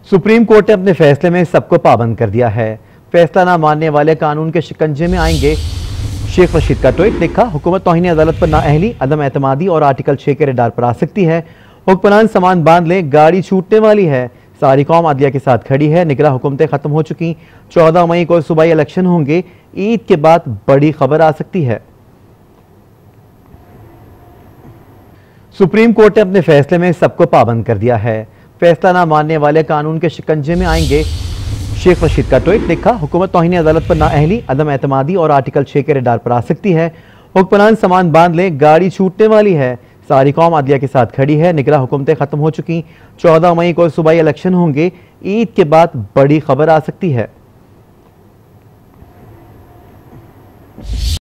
Supreme court ने अपने फैसले में सबको पाबंद कर दिया है। फैसला ना मानने वाले कानून के शिकंजे में आएंगे। शेख रशीद का ट्वीट लिखा, हुकूमत तौहीन अदालत पर नाअहली, अदम एतमादी और आर्टिकल 6 के रेडार पर आ सकती है। हुक्मरान सामान बांध लें, गाड़ी छूटने वाली है। सारी कौम अदलिया के साथ खड़ी है। निगरां हुकूमतें खत्म हो चुकी। 14 मई को सूबाई इलेक्शन होंगे। ईद के बाद बड़ी खबर आ सकती है। सुप्रीम कोर्ट ने अपने फैसले में सबको पाबंद कर दिया है। फैसला ना मानने वाले कानून के शिकंजे में आएंगे। शेख रशीद का ट्वीट लिखा, हुकूमत तौहीन अदालत पर नाअहली, अदम एतमादी और आर्टिकल 6 के रेडार पर आ सकती है। हुक्मरान सामान बांध लें, गाड़ी छूटने वाली है। सारी कौम अदलिया के साथ खड़ी है। निगरां हुकूमतें खत्म हो चुकी। 14 मई को सूबाई इलेक्शन होंगे। ईद के बाद बड़ी खबर आ सकती है।